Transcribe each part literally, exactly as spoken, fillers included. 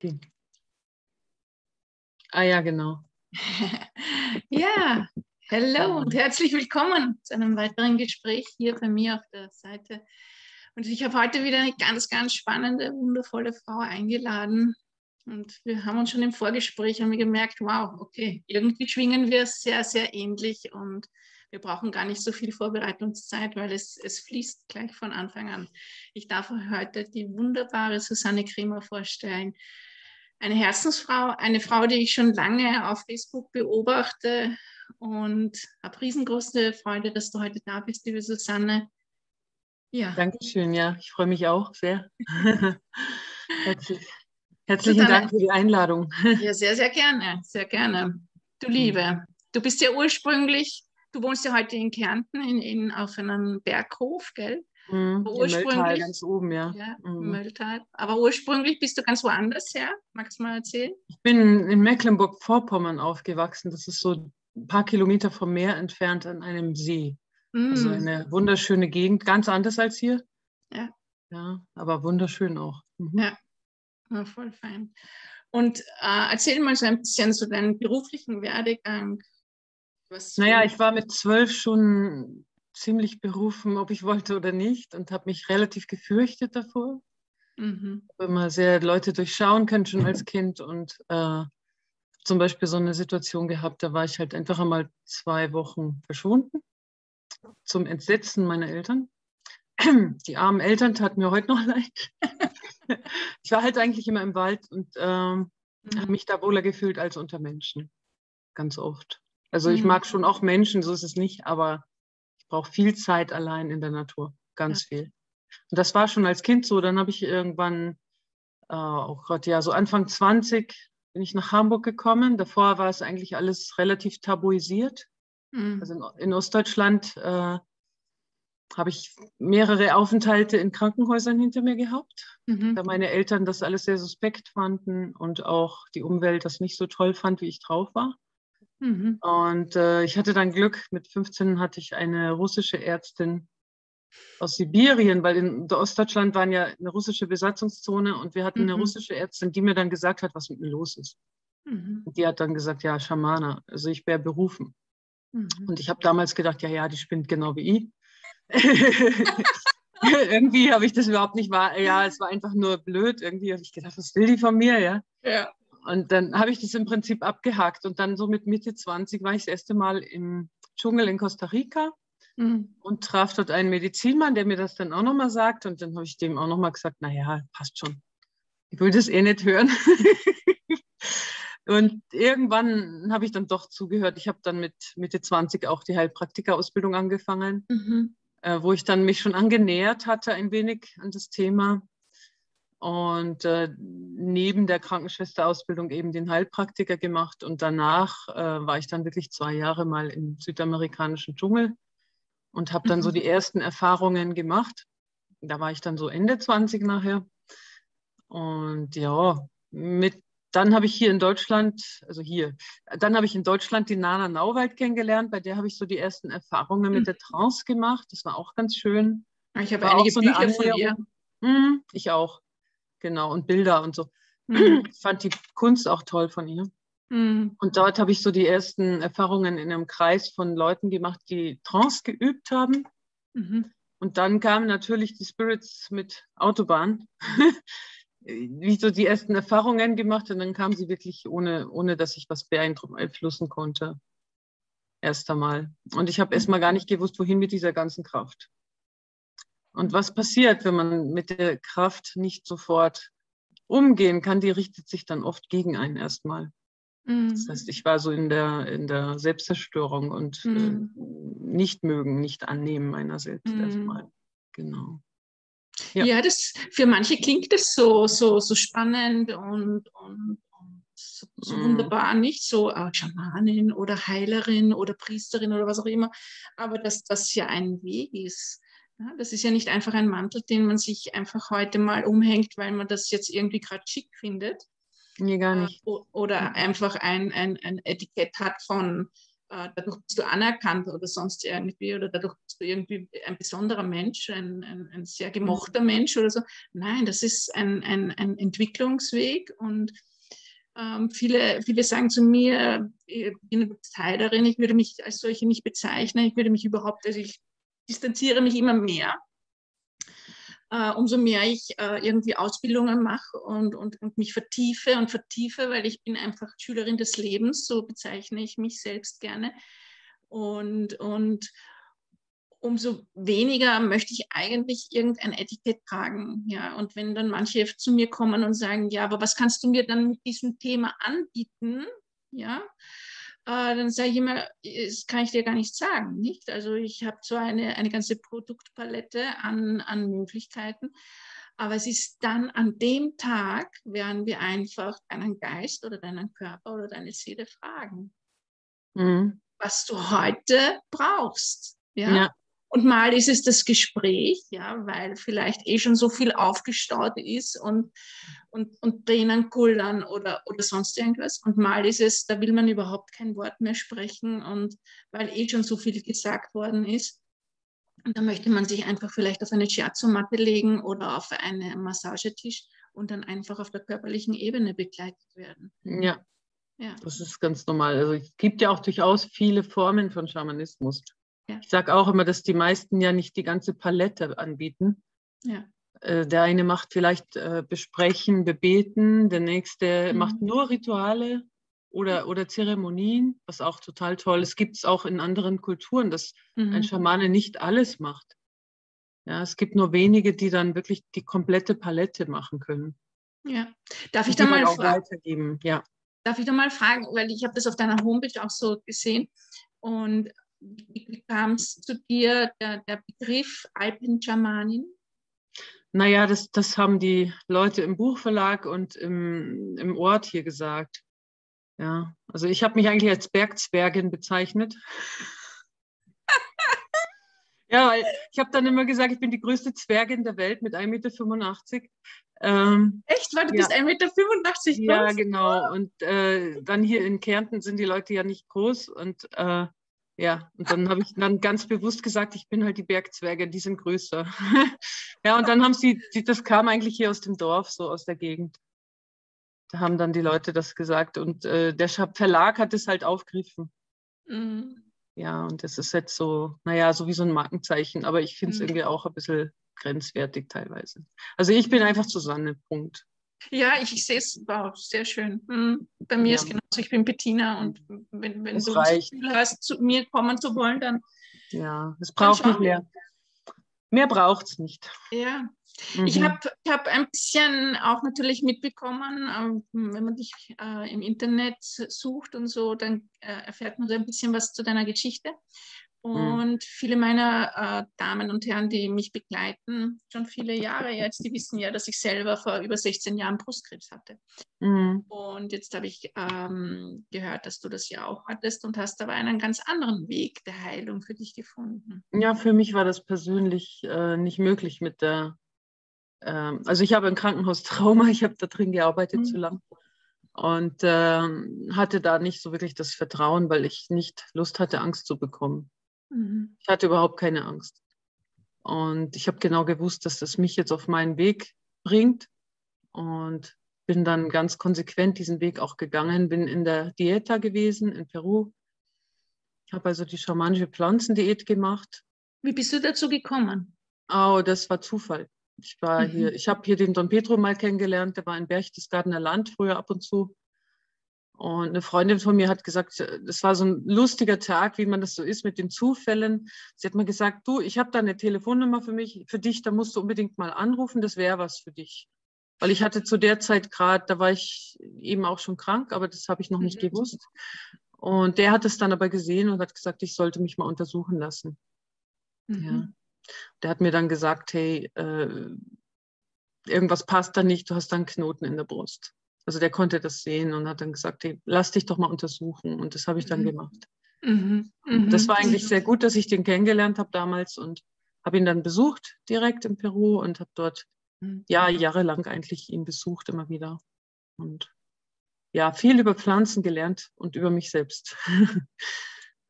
Die. Ah ja, genau. Ja, hallo und herzlich willkommen zu einem weiteren Gespräch hier bei mir auf der Seite. Und ich habe heute wieder eine ganz, ganz spannende, wundervolle Frau eingeladen. Und wir haben uns schon im Vorgespräch haben wir gemerkt, wow, okay, irgendwie schwingen wir sehr, sehr ähnlich und wir brauchen gar nicht so viel Vorbereitungszeit, weil es, es fließt gleich von Anfang an. Ich darf heute die wunderbare Susanne Kremer vorstellen. Eine Herzensfrau, eine Frau, die ich schon lange auf Facebook beobachte und habe riesengroße Freude, dass du heute da bist, liebe Susanne. Ja. Dankeschön, ja, ich freue mich auch sehr. Herzlich, herzlichen Susanne, Dank für die Einladung. Ja, sehr, sehr gerne, sehr gerne. Du Liebe, du bist ja ursprünglich, du wohnst ja heute in Kärnten in, in, auf einem Berghof, gell? Mhm, im Mölltal ganz oben, ja. Ja, mhm. im Mölltal. Aber ursprünglich bist du ganz woanders her. Magst du mal erzählen? Ich bin in Mecklenburg-Vorpommern aufgewachsen. Das ist so ein paar Kilometer vom Meer entfernt an einem See. Mm. Also eine wunderschöne Gegend, ganz anders als hier. Ja. Ja, aber wunderschön auch. Mhm. Ja. Ja, voll fein. Und äh, erzähl mal so ein bisschen so deinen beruflichen Werdegang. Was naja, ich war mit zwölf schon ziemlich berufen, ob ich wollte oder nicht, und habe mich relativ gefürchtet davor. Mhm. Habe immer sehr Leute durchschauen können, schon als Kind, und äh, zum Beispiel so eine Situation gehabt, da war ich halt einfach einmal zwei Wochen verschwunden, zum Entsetzen meiner Eltern. Die armen Eltern taten mir heute noch leid. Ich war halt eigentlich immer im Wald und ähm, mhm. habe mich da wohler gefühlt als unter Menschen, ganz oft. Also ich mag schon auch Menschen, so ist es nicht, aber ich brauche viel Zeit allein in der Natur, ganz ja. viel. Und das war schon als Kind so. Dann habe ich irgendwann, äh, oh Gott, ja, so Anfang zwanzig bin ich nach Hamburg gekommen. Davor war es eigentlich alles relativ tabuisiert. Mhm. Also in, in Ostdeutschland äh, habe ich mehrere Aufenthalte in Krankenhäusern hinter mir gehabt, mhm. da meine Eltern das alles sehr suspekt fanden und auch die Umwelt das nicht so toll fand, wie ich drauf war. Mhm. Und äh, ich hatte dann Glück, mit fünfzehn hatte ich eine russische Ärztin aus Sibirien, weil in Ostdeutschland waren ja eine russische Besatzungszone, und wir hatten mhm. eine russische Ärztin, die mir dann gesagt hat, was mit mir los ist. Mhm. Und die hat dann gesagt, ja, Schamana, also ich wäre berufen. Mhm. Und ich habe damals gedacht, ja, ja, die spinnt genau wie ich. Irgendwie habe ich das überhaupt nicht wahr. Ja, es war einfach nur blöd. Irgendwie habe ich gedacht, was will die von mir, ja? Ja. Und dann habe ich das im Prinzip abgehakt. Und dann so mit Mitte zwanzig war ich das erste Mal im Dschungel in Costa Rica mhm. und traf dort einen Medizinmann, der mir das dann auch nochmal sagt. Und dann habe ich dem auch nochmal gesagt, naja, passt schon. Ich will das eh nicht hören. Und irgendwann habe ich dann doch zugehört. Ich habe dann mit Mitte zwanzig auch die Heilpraktikerausbildung angefangen, mhm. äh, wo ich dann mich schon angenähert hatte ein wenig an das Thema. Und äh, neben der Krankenschwesterausbildung eben den Heilpraktiker gemacht. Und danach äh, war ich dann wirklich zwei Jahre mal im südamerikanischen Dschungel und habe dann mhm. so die ersten Erfahrungen gemacht. Da war ich dann so Ende zwanzig nachher. Und ja, mit Dann habe ich hier in Deutschland, also hier, dann habe ich in Deutschland die Nana Nauwald kennengelernt. Bei der habe ich so die ersten Erfahrungen mhm. mit der Trance gemacht. Das war auch ganz schön. Ich habe einige so Bücher von ihr. Mhm, ich auch, genau. Und Bilder und so. Mhm. Ich fand die Kunst auch toll von ihr. Mhm. Und dort habe ich so die ersten Erfahrungen in einem Kreis von Leuten gemacht, die Trance geübt haben. Mhm. Und dann kamen natürlich die Spirits mit Autobahn. Wie ich so die ersten Erfahrungen gemacht, und dann kam sie wirklich ohne, ohne dass ich was beeinflussen konnte. Erst einmal. Und ich habe erst mal gar nicht gewusst, wohin mit dieser ganzen Kraft. Und was passiert, wenn man mit der Kraft nicht sofort umgehen kann, die richtet sich dann oft gegen einen erstmal. Mhm. Das heißt, ich war so in der, in der Selbstzerstörung und mhm. äh, nicht mögen, nicht annehmen meiner selbst mhm. erstmal. Genau. Ja, ja, das, für manche klingt das so, so, so spannend und, und, und so, so mm. wunderbar, nicht so äh, Schamanin oder Heilerin oder Priesterin oder was auch immer, aber dass das ja ein Weg ist. Ja, das ist ja nicht einfach ein Mantel, den man sich einfach heute mal umhängt, weil man das jetzt irgendwie gerade schick findet. Nee, gar nicht. Äh, oder einfach ein, ein, ein Etikett hat von äh, dadurch bist du anerkannt oder sonst irgendwie, oder dadurch bist du irgendwie ein besonderer Mensch, ein, ein, ein sehr gemochter Mensch oder so. Nein, das ist ein, ein, ein Entwicklungsweg, und ähm, viele, viele sagen zu mir, ich bin Outsiderin, ich würde mich als solche nicht bezeichnen, ich würde mich überhaupt, also ich distanziere mich immer mehr. Uh, umso mehr ich uh, irgendwie Ausbildungen mache und, und, und mich vertiefe und vertiefe, weil ich bin einfach Schülerin des Lebens, so bezeichne ich mich selbst gerne. Und, und umso weniger möchte ich eigentlich irgendein Etikett tragen. Ja? Und wenn dann manche zu mir kommen und sagen, ja, aber was kannst du mir dann mit diesem Thema anbieten? Ja, Uh, dann sage ich immer, das kann ich dir gar nicht sagen. Nicht? Also ich habe zwar eine, eine ganze Produktpalette an, an Möglichkeiten, aber es ist dann an dem Tag, werden wir einfach deinen Geist oder deinen Körper oder deine Seele fragen, mhm. was du heute brauchst. Ja? Ja. Und mal ist es das Gespräch, ja, weil vielleicht eh schon so viel aufgestaut ist und, und, und Tränen kullern oder, oder sonst irgendwas. Und mal ist es, da will man überhaupt kein Wort mehr sprechen, und weil eh schon so viel gesagt worden ist. Und da möchte man sich einfach vielleicht auf eine Shiatsu-Matte legen oder auf einen Massagetisch und dann einfach auf der körperlichen Ebene begleitet werden. Ja, ja. Das ist ganz normal. Also es gibt ja auch durchaus viele Formen von Schamanismus. Ja. Ich sage auch immer, dass die meisten ja nicht die ganze Palette anbieten. Ja. Äh, der eine macht vielleicht äh, besprechen, bebeten, der nächste mhm. macht nur Rituale oder, oder Zeremonien, was auch total toll ist. Es gibt es auch in anderen Kulturen, dass mhm. ein Schamane nicht alles macht. Ja, es gibt nur wenige, die dann wirklich die komplette Palette machen können. Ja. Darf ich da mal auch weitergeben? Ja. Darf ich da mal fragen, weil ich habe das auf deiner Homepage auch so gesehen, und wie kam es zu dir, der, der Begriff Alpenschamanin? Naja, das, das haben die Leute im Buchverlag und im, im Ort hier gesagt. Ja, also ich habe mich eigentlich als Bergzwergin bezeichnet. Ja, weil ich habe dann immer gesagt, ich bin die größte Zwergin der Welt mit ein Meter fünfundachtzig. Ähm, Echt? Weil du ja. bist ein Meter fünfundachtzig groß? Ja, genau. Und äh, dann hier in Kärnten sind die Leute ja nicht groß. Und äh, ja, und dann habe ich dann ganz bewusst gesagt, ich bin halt die Bergzwerge, die sind größer. Ja, und dann haben sie, die, das kam eigentlich hier aus dem Dorf, so aus der Gegend. Da haben dann die Leute das gesagt. Und äh, der Verlag hat es halt aufgegriffen. Mhm. Ja, und das ist jetzt so, naja, so wie so ein Markenzeichen. Aber ich finde es mhm. irgendwie auch ein bisschen grenzwertig teilweise. Also ich bin einfach Susanne, Punkt. Ja, ich, ich sehe es, wow, sehr schön. Mhm. Bei mir ja. ist genauso, ich bin Bettina, und wenn, wenn du das Gefühl hast, zu mir kommen zu wollen, dann... Ja, es braucht nicht mehr. Mehr braucht es nicht. Ja, mhm. ich habe ich hab ein bisschen auch natürlich mitbekommen, äh, wenn man dich äh, im Internet sucht und so, dann äh, erfährt man so ein bisschen was zu deiner Geschichte. Und mhm. viele meiner äh, Damen und Herren, die mich begleiten, schon viele Jahre jetzt, die wissen ja, dass ich selber vor über sechzehn Jahren Brustkrebs hatte. Mhm. Und jetzt habe ich ähm, gehört, dass du das ja auch hattest, und hast aber einen ganz anderen Weg der Heilung für dich gefunden. Ja, für mich war das persönlich äh, nicht möglich mit der, ähm, also ich habe ein Krankenhaustrauma, ich habe da drin gearbeitet mhm. zu lang. Und ähm, hatte da nicht so wirklich das Vertrauen, weil ich nicht Lust hatte, Angst zu bekommen. Mhm. Ich hatte überhaupt keine Angst. Und ich habe genau gewusst, dass das mich jetzt auf meinen Weg bringt, und bin dann ganz konsequent diesen Weg auch gegangen, bin in der Dieta gewesen in Peru, habe also die schamanische Pflanzendiät gemacht. Wie bist du dazu gekommen? Oh, das war Zufall. Ich war mhm. hier, ich habe hier den Don Pedro mal kennengelernt, der war in Berchtesgadener Land früher ab und zu. Und eine Freundin von mir hat gesagt, das war so ein lustiger Tag, wie man das so ist mit den Zufällen. Sie hat mir gesagt, du, ich habe da eine Telefonnummer für mich, für dich, da musst du unbedingt mal anrufen, das wäre was für dich. Weil ich hatte zu der Zeit gerade, da war ich eben auch schon krank, aber das habe ich noch nicht mhm. gewusst. Und der hat es dann aber gesehen und hat gesagt, ich sollte mich mal untersuchen lassen. Mhm. Ja. Der hat mir dann gesagt, hey, äh, irgendwas passt da nicht, du hast da einen Knoten in der Brust. Also der konnte das sehen und hat dann gesagt, hey, lass dich doch mal untersuchen. Und das habe ich dann mhm. gemacht. Mhm. Mhm. Das war eigentlich sehr gut, dass ich den kennengelernt habe damals, und habe ihn dann besucht direkt in Peru und habe dort mhm. ja jahrelang eigentlich ihn besucht, immer wieder. Und ja, viel über Pflanzen gelernt und über mich selbst.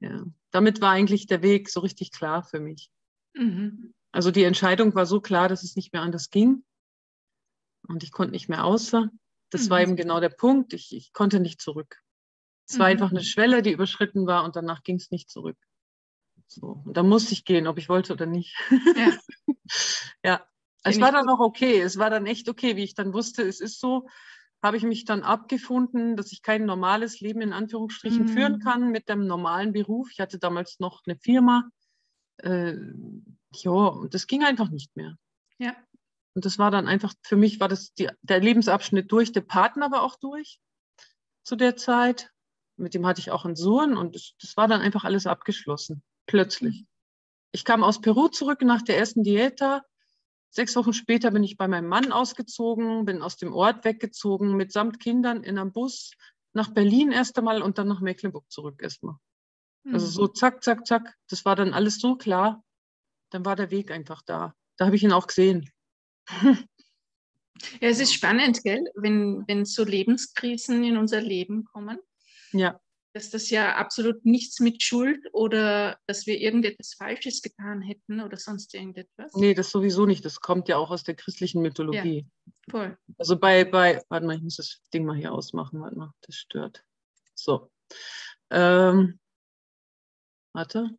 ja. Damit war eigentlich der Weg so richtig klar für mich. Mhm. Also die Entscheidung war so klar, dass es nicht mehr anders ging. Und ich konnte nicht mehr außer. Das mhm. war eben genau der Punkt. Ich, ich konnte nicht zurück. Es mhm. war einfach eine Schwelle, die überschritten war und danach ging es nicht zurück. So. Und da musste ich gehen, ob ich wollte oder nicht. Ja. Ja. Es war dann auch okay. Es war dann echt okay, wie ich dann wusste, es ist so, habe ich mich dann abgefunden, dass ich kein normales Leben in Anführungsstrichen mhm. führen kann mit dem normalen Beruf. Ich hatte damals noch eine Firma. Äh, ja, und das ging einfach nicht mehr. Ja. Und das war dann einfach, für mich war das die, der Lebensabschnitt durch. Der Partner war auch durch zu der Zeit. Mit dem hatte ich auch einen Sohn und das, das war dann einfach alles abgeschlossen. Plötzlich. Mhm. Ich kam aus Peru zurück nach der ersten Diäta. Sechs Wochen später bin ich bei meinem Mann ausgezogen, bin aus dem Ort weggezogen, mitsamt Kindern in einem Bus nach Berlin erst einmal und dann nach Mecklenburg zurück erstmal. Mhm. Also so zack, zack, zack. Das war dann alles so klar. Dann war der Weg einfach da. Da habe ich ihn auch gesehen. Ja, es ist spannend, gell? Wenn, wenn so Lebenskrisen in unser Leben kommen. Ja. Dass das ja absolut nichts mit Schuld oder dass wir irgendetwas Falsches getan hätten oder sonst irgendetwas. Nee, das sowieso nicht. Das kommt ja auch aus der christlichen Mythologie. Ja, voll. Also bei, bei, warte mal, ich muss das Ding mal hier ausmachen, warte mal, das stört. So. Ähm, warte.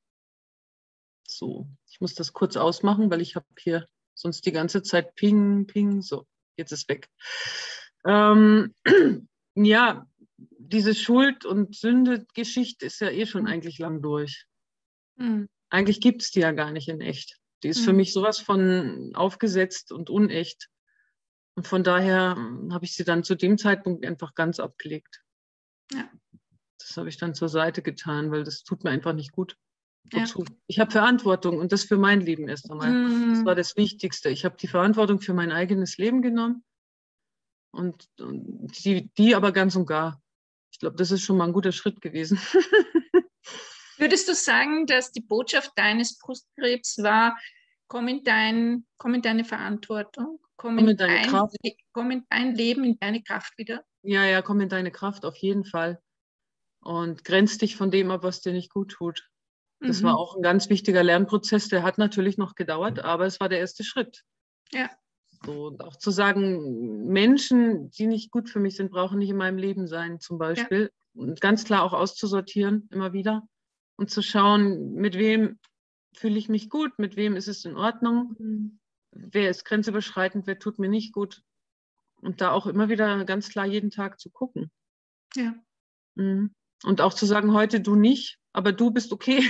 So, ich muss das kurz ausmachen, weil ich habe hier sonst die ganze Zeit Ping, Ping, so, jetzt ist weg. Ähm, ja, diese Schuld- und Sünde-Geschichte ist ja eh schon eigentlich lang durch. Mhm. Eigentlich gibt es die ja gar nicht in echt. Die ist mhm. für mich sowas von aufgesetzt und unecht. Und von daher habe ich sie dann zu dem Zeitpunkt einfach ganz abgelegt. Ja. Das habe ich dann zur Seite getan, weil das tut mir einfach nicht gut. Ja. Ich habe Verantwortung und das für mein Leben erst einmal. Mhm. Das war das Wichtigste. Ich habe die Verantwortung für mein eigenes Leben genommen und, und die, die aber ganz und gar. Ich glaube, das ist schon mal ein guter Schritt gewesen. Würdest du sagen, dass die Botschaft deines Brustkrebs war, komm in, dein, komm in deine Verantwortung, komm, komm in, in deine dein, Kraft. komm in dein Leben, in deine Kraft wieder? Ja, ja, komm in deine Kraft, auf jeden Fall. Und grenz dich von dem ab, was dir nicht gut tut. Das mhm. war auch ein ganz wichtiger Lernprozess. Der hat natürlich noch gedauert, aber es war der erste Schritt. Ja. So, und auch zu sagen, Menschen, die nicht gut für mich sind, brauchen nicht in meinem Leben sein, zum Beispiel. Ja. Und ganz klar auch auszusortieren, immer wieder. Und zu schauen, mit wem fühle ich mich gut, mit wem ist es in Ordnung, mhm. wer ist grenzüberschreitend, wer tut mir nicht gut. Und da auch immer wieder ganz klar jeden Tag zu gucken. Ja. Mhm. Und auch zu sagen, heute du nicht, aber du bist okay.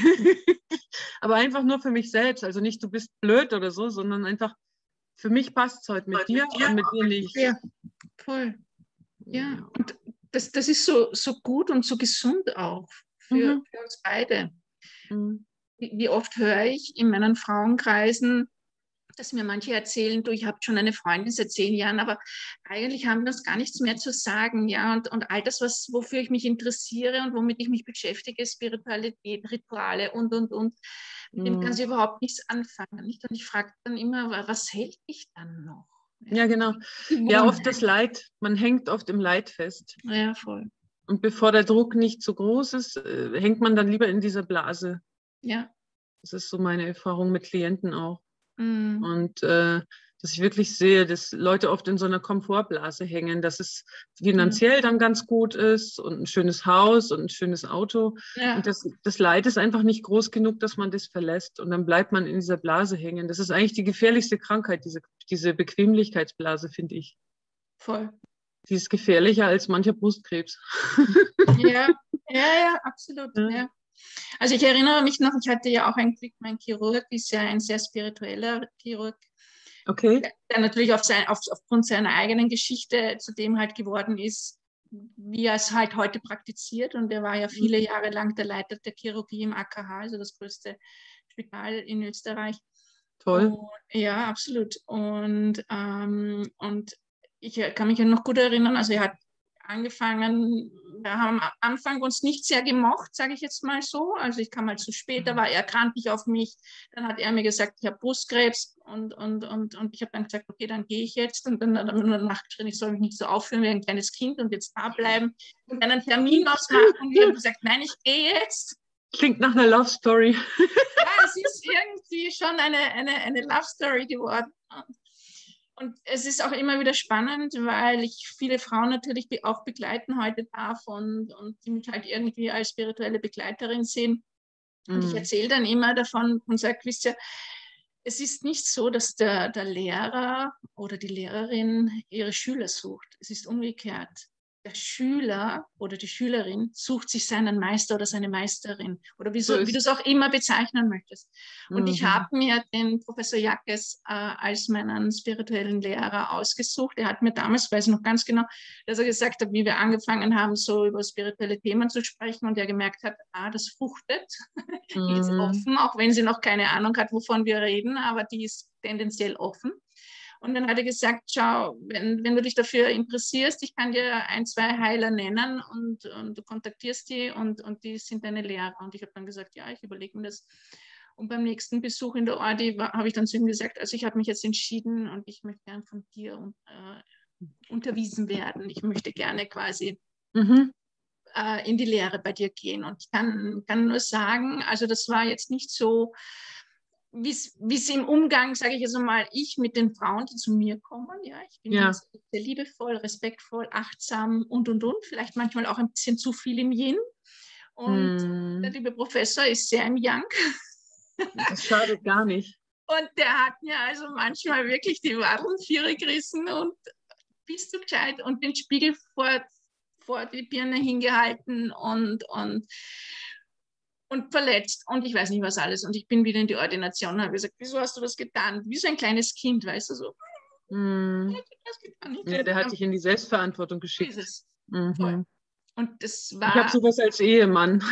Aber einfach nur für mich selbst. Also nicht, du bist blöd oder so, sondern einfach, für mich passt es heute mit dir ja. und mit dir nicht. Ja, voll. Ja, ja. Und das, das ist so, so gut und so gesund auch für, mhm. für uns beide. Mhm. Wie, wie oft höre ich in meinen Frauenkreisen, dass mir manche erzählen, du, ich habe schon eine Freundin seit zehn Jahren, aber eigentlich haben wir uns gar nichts mehr zu sagen, ja, und, und all das, was, wofür ich mich interessiere und womit ich mich beschäftige, Spiritualität, Rituale und, und, und, mit dem kann sie überhaupt nichts anfangen, nicht? Und ich frage dann immer, was hält dich dann noch? Ja, ja, genau. Ja, oft das Leid, man hängt oft im Leid fest. Ja, voll. Und bevor der Druck nicht so groß ist, äh, hängt man dann lieber in dieser Blase. Ja. Das ist so meine Erfahrung mit Klienten auch. Mhm. Und äh, dass ich wirklich sehe, dass Leute oft in so einer Komfortblase hängen, dass es finanziell dann ganz gut ist und ein schönes Haus und ein schönes Auto. Ja. Und das, das Leid ist einfach nicht groß genug, dass man das verlässt. Und dann bleibt man in dieser Blase hängen. Das ist eigentlich die gefährlichste Krankheit, diese, diese Bequemlichkeitsblase, finde ich. Voll. Die ist gefährlicher als mancher Brustkrebs. Ja, ja, ja, absolut. Ja. Ja. Also ich erinnere mich noch, ich hatte ja auch ein Glück, mein Chirurg ist ja ein sehr spiritueller Chirurg. Okay. Der natürlich auf sein, auf, aufgrund seiner eigenen Geschichte zu dem halt geworden ist, wie er es halt heute praktiziert. Und er war ja viele Jahre lang der Leiter der Chirurgie im A K H, also das größte Spital in Österreich. Toll. Und, ja, absolut. Und, ähm, und ich kann mich ja noch gut erinnern, also er hat angefangen, wir haben am Anfang uns nicht sehr gemocht, sage ich jetzt mal so. Also ich kam halt zu spät, da war er krantig auf mich. Dann hat er mir gesagt, ich habe Brustkrebs und, und, und, und ich habe dann gesagt, okay, dann gehe ich jetzt. Und dann hat er mir nur nachgeschrieben, ich soll mich nicht so aufführen wie ein kleines Kind und jetzt da bleiben und dann einen Termin ausmachen. Und ich habe gesagt, nein, ich gehe jetzt. Klingt nach einer Love Story. Ja, es ist irgendwie schon eine, eine, eine Love Story geworden. Und es ist auch immer wieder spannend, weil ich viele Frauen natürlich auch begleiten heute darf und, und die mich halt irgendwie als spirituelle Begleiterin sehen. Und mm. ich erzähle dann immer davon und sage, wisst ihr, es ist nicht so, dass der, der Lehrer oder die Lehrerin ihre Schüler sucht. Es ist umgekehrt. Der Schüler oder die Schülerin sucht sich seinen Meister oder seine Meisterin oder wie, so, wie du es auch immer bezeichnen möchtest. Und mhm. ich habe mir den Professor Jackes äh, als meinen spirituellen Lehrer ausgesucht. Er hat mir damals, weiß ich noch ganz genau, dass er gesagt hat, wie wir angefangen haben, so über spirituelle Themen zu sprechen und er gemerkt hat, ah, das fruchtet, mhm. die ist offen, auch wenn sie noch keine Ahnung hat, wovon wir reden, aber die ist tendenziell offen. Und dann hat er gesagt, schau, wenn, wenn du dich dafür interessierst, ich kann dir ein, zwei Heiler nennen und, und du kontaktierst die und, und die sind deine Lehrer. Und ich habe dann gesagt, ja, ich überlege mir das. Und beim nächsten Besuch in der Ordi habe ich dann zu ihm gesagt, also ich habe mich jetzt entschieden und ich möchte gern von dir und, äh, unterwiesen werden. Ich möchte gerne quasi mhm. äh, in die Lehre bei dir gehen. Und ich kann, kann nur sagen, also das war jetzt nicht so, wie es im Umgang, sage ich jetzt mal, ich mit den Frauen, die zu mir kommen, ja, ich bin ja. sehr liebevoll, respektvoll, achtsam und, und, und, vielleicht manchmal auch ein bisschen zu viel im Yin und mm. der liebe Professor ist sehr im Yang. Das schadet gar nicht. Und der hat mir also manchmal wirklich die Wadeln vier gerissen und bist du gescheit und den Spiegel vor, vor die Birne hingehalten und, und und verletzt und ich weiß nicht was alles. Und ich bin wieder in die Ordination und habe gesagt, wieso hast du das getan? Wie so ein kleines Kind, weißt du, so. Mm. Ja, der hat dich in die Selbstverantwortung geschickt. Dieses. Mhm. Und das war... Ich habe sowas als Ehemann.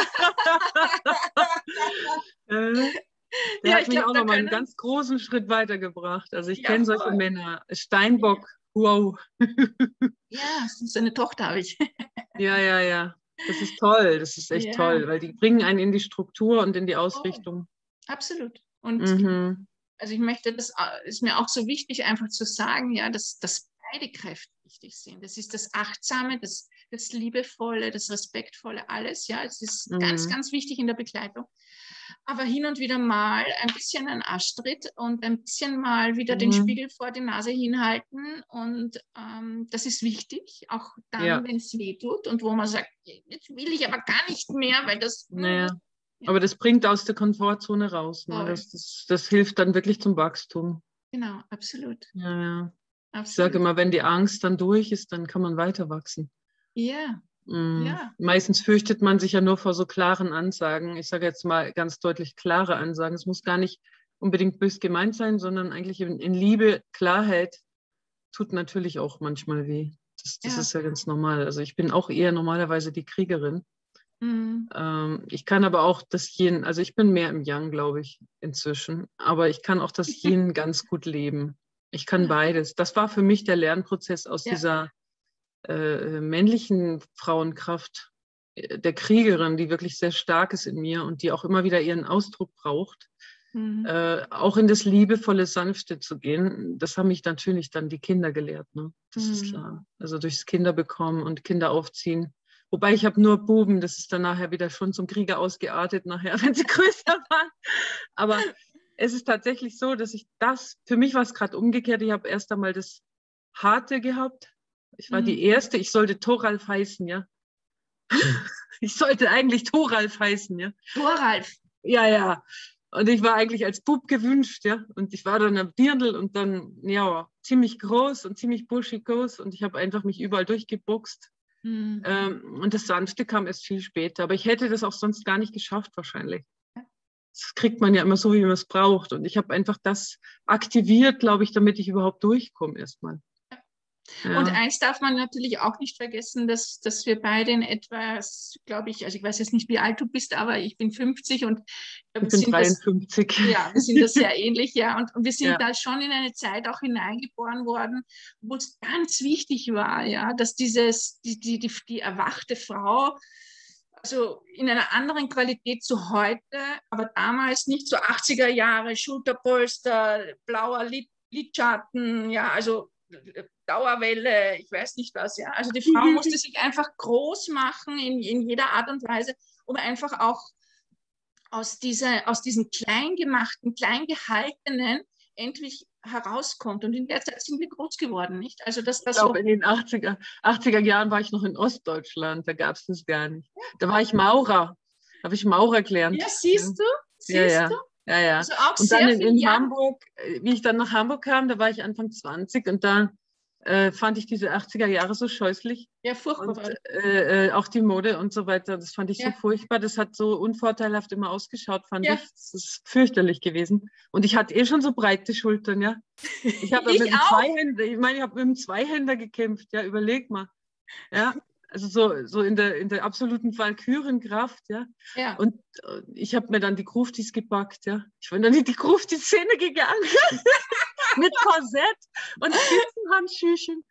Der ja, hat mich glaub, auch noch mal einen können... ganz großen Schritt weitergebracht. Also ich ja, kenne solche Männer. Steinbock, wow. Ja, so eine Tochter habe ich. Ja, ja, ja. Das ist toll, das ist echt ja. toll, weil die bringen einen in die Struktur und in die Ausrichtung. Oh, absolut. Und mhm. also ich möchte, das ist mir auch so wichtig, einfach zu sagen, ja, dass, dass beide Kräfte wichtig sind. Das ist das Achtsame, das, das Liebevolle, das Respektvolle, alles, ja. Es ist mhm. ganz, ganz wichtig in der Begleitung. Aber hin und wieder mal ein bisschen ein Arschtritt und ein bisschen mal wieder mhm. den Spiegel vor die Nase hinhalten. Und ähm, das ist wichtig, auch dann, ja. wenn es weh tut und wo man sagt, jetzt will ich aber gar nicht mehr, weil das... Naja. Ja. Aber das bringt aus der Komfortzone raus. Ne? Das, das, das hilft dann wirklich zum Wachstum. Genau, absolut. Ja, ja. absolut. Ich sage immer, wenn die Angst dann durch ist, dann kann man weiter wachsen. Ja. Mm. ja. Meistens fürchtet man sich ja nur vor so klaren Ansagen. Ich sage jetzt mal ganz deutlich klare Ansagen. Es muss gar nicht unbedingt bös gemeint sein, sondern eigentlich in, in Liebe, Klarheit tut natürlich auch manchmal weh. Das, das ja. ist ja ganz normal. Also ich bin auch eher normalerweise die Kriegerin. Mhm. Ähm, ich kann aber auch das Yin, also ich bin mehr im Yang, glaube ich, inzwischen. Aber ich kann auch das Yin ganz gut leben. Ich kann beides. Das war für mich der Lernprozess aus ja. dieser äh, männlichen Frauenkraft, der Kriegerin, die wirklich sehr stark ist in mir und die auch immer wieder ihren Ausdruck braucht. Mhm. Äh, auch in das liebevolle, sanfte zu gehen. Das haben mich natürlich dann die Kinder gelehrt. Ne? Das mhm. ist klar. Also durchs Kinderbekommen und Kinder aufziehen. Wobei ich habe nur Buben, das ist dann nachher wieder schon zum Krieger ausgeartet, nachher, wenn sie größer waren. Aber es ist tatsächlich so, dass ich das, für mich war es gerade umgekehrt, ich habe erst einmal das Harte gehabt. Ich war mhm. die Erste, ich sollte Thoralf heißen, ja. Ich sollte eigentlich Thoralf heißen, ja. Thoralf? Ja, ja. Und ich war eigentlich als Bub gewünscht, ja. Und ich war dann am Dirndl und dann, ja, ziemlich groß und ziemlich buschikos und ich habe einfach mich überall durchgeboxt. Mhm. Ähm, und das Sanfte kam erst viel später. Aber ich hätte das auch sonst gar nicht geschafft wahrscheinlich. Das kriegt man ja immer so, wie man es braucht. Und ich habe einfach das aktiviert, glaube ich, damit ich überhaupt durchkomme erstmal. Ja. Und eins darf man natürlich auch nicht vergessen, dass, dass wir beide in etwas, glaube ich, also ich weiß jetzt nicht, wie alt du bist, aber ich bin fünfzig und ich bin dreiundfünfzig. Das, ja, wir sind da sehr ähnlich, ja. Und, und wir sind ja. da schon in eine Zeit auch hineingeboren worden, wo es ganz wichtig war, ja, dass dieses, die, die, die, die erwachte Frau, also in einer anderen Qualität zu heute, aber damals nicht so achtziger Jahre, Schulterpolster, blauer Lid, Lidschatten, ja, also Dauerwelle, ich weiß nicht was, ja. Also die Frau musste sich einfach groß machen in, in jeder Art und Weise, um einfach auch aus, dieser, aus diesem kleingemachten, kleingehaltenen endlich herauskommt. Und in der Zeit sind wir groß geworden, nicht? Also das, das ich glaube, so in den achtziger, achtziger Jahren war ich noch in Ostdeutschland, da gab es das gar nicht. Da war ich Maurer, habe ich Maurer gelernt. Ja, siehst du? Siehst ja, ja. du? Ja, ja. Also auch und dann sehr in, in viel, Hamburg, wie ich dann nach Hamburg kam, da war ich Anfang zwanzig und da äh, fand ich diese achtziger Jahre so scheußlich. Ja, furchtbar. Und äh, äh, auch die Mode und so weiter, das fand ich ja. so furchtbar. Das hat so unvorteilhaft immer ausgeschaut, fand ja. ich. Das ist fürchterlich gewesen. Und ich hatte eh schon so breite Schultern, ja. Ich habe mit dem Zweihänder, ich meine, ich habe mit dem Zweihänder gekämpft, ja, überleg mal. Ja, also so, so in der, in der absoluten Walkürenkraft, ja. ja. Und äh, ich habe mir dann die Gruftis gepackt, ja. Ich bin dann in die Grufti-Szene gegangen. Mit Korsett und Spitzenhandschüchen.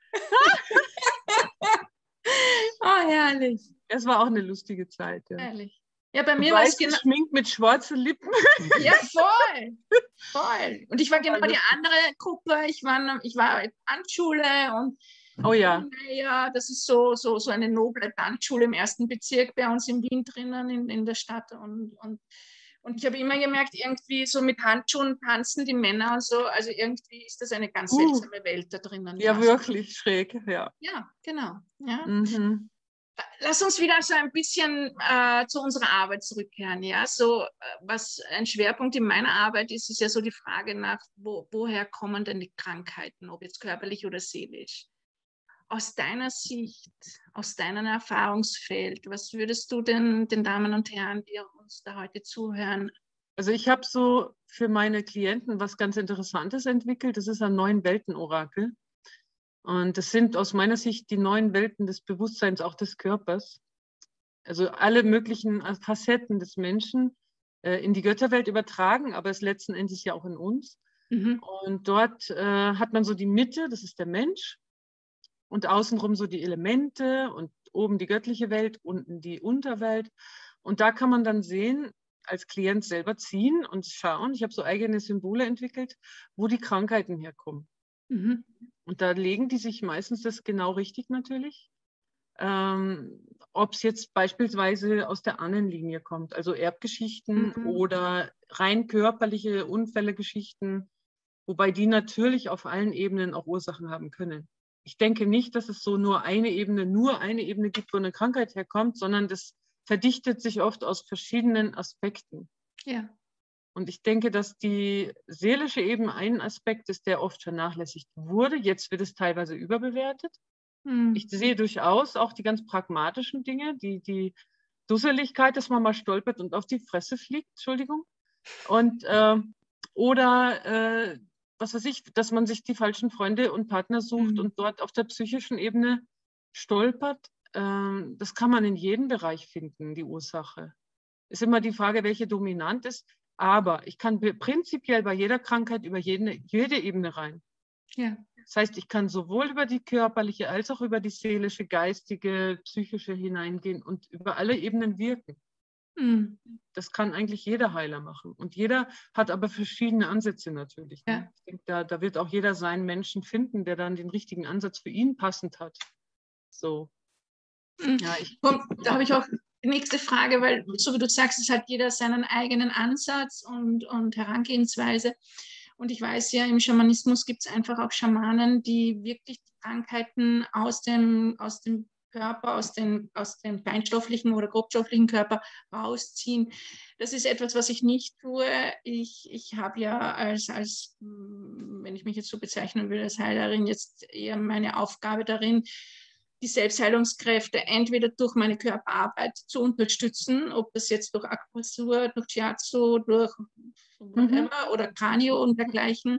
Oh, herrlich. Es war auch eine lustige Zeit, ja. Herrlich. Ja, bei mir war es genau. Schmink mit schwarzen Lippen. Ja, voll. Voll. Und ich war genau die andere Gruppe. Ich war, ich war in Tanzschule und oh ja. Ja, das ist so, so, so eine noble Tanzschule im ersten Bezirk bei uns in Wien drinnen, in, in der Stadt. Und, und, und ich habe immer gemerkt, irgendwie so mit Handschuhen tanzen die Männer und so. Also irgendwie ist das eine ganz uh, seltsame Welt da drinnen. Ja, ja wirklich so. Schräg, ja. Ja, genau. Ja. Mhm. Lass uns wieder so ein bisschen äh, zu unserer Arbeit zurückkehren. Ja? So, äh, was ein Schwerpunkt in meiner Arbeit ist, ist ja so die Frage nach, wo, woher kommen denn die Krankheiten, ob jetzt körperlich oder seelisch? Aus deiner Sicht, aus deinem Erfahrungsfeld, was würdest du denn den Damen und Herren, die uns da heute zuhören? Also ich habe so für meine Klienten was ganz Interessantes entwickelt. Das ist ein neuen Welten-Orakel. Und das sind aus meiner Sicht die neuen Welten des Bewusstseins, auch des Körpers. Also alle möglichen Facetten des Menschen äh, in die Götterwelt übertragen, aber es letzten Endes ja auch in uns. Mhm. Und dort äh, hat man so die Mitte, das ist der Mensch. Und außenrum so die Elemente und oben die göttliche Welt, unten die Unterwelt. Und da kann man dann sehen, als Klient selber ziehen und schauen. Ich habe so eigene Symbole entwickelt, wo die Krankheiten herkommen. Mhm. Und da legen die sich meistens das genau richtig natürlich. Ähm, ob es jetzt beispielsweise aus der Ahnenlinie kommt, also Erbgeschichten mhm. oder rein körperliche Unfällegeschichten, wobei die natürlich auf allen Ebenen auch Ursachen haben können. Ich denke nicht, dass es so nur eine Ebene, nur eine Ebene gibt, wo eine Krankheit herkommt, sondern das verdichtet sich oft aus verschiedenen Aspekten. Ja. Und ich denke, dass die seelische Ebene ein Aspekt ist, der oft vernachlässigt wurde. Jetzt wird es teilweise überbewertet. Hm. Ich sehe durchaus auch die ganz pragmatischen Dinge, die, die Dusseligkeit, dass man mal stolpert und auf die Fresse fliegt, Entschuldigung. Und, äh, oder äh, was weiß ich, dass man sich die falschen Freunde und Partner sucht mhm. und dort auf der psychischen Ebene stolpert. Ähm, das kann man in jedem Bereich finden, die Ursache. Ist immer die Frage, welche dominant ist. Aber ich kann prinzipiell bei jeder Krankheit über jede, jede Ebene rein. Ja. Das heißt, ich kann sowohl über die körperliche als auch über die seelische, geistige, psychische hineingehen und über alle Ebenen wirken. Mhm. Das kann eigentlich jeder Heiler machen. Und jeder hat aber verschiedene Ansätze natürlich. Ne? Ja. Ich denke, da, da wird auch jeder seinen Menschen finden, der dann den richtigen Ansatz für ihn passend hat. So. Mhm. Ja, ich, Komm, da habe ich auch die nächste Frage, weil so wie du sagst, es hat jeder seinen eigenen Ansatz und, und Herangehensweise. Und ich weiß ja, im Schamanismus gibt es einfach auch Schamanen, die wirklich die Krankheiten aus dem, aus dem Körper, aus dem, aus dem feinstofflichen oder grobstofflichen Körper rausziehen. Das ist etwas, was ich nicht tue. Ich, ich habe ja als, als, wenn ich mich jetzt so bezeichnen will, als Heilerin, jetzt eher meine Aufgabe darin, die Selbstheilungskräfte entweder durch meine Körperarbeit zu unterstützen, ob das jetzt durch Akupressur, durch Shiatsu, durch whatever mhm. oder Kranio und dergleichen,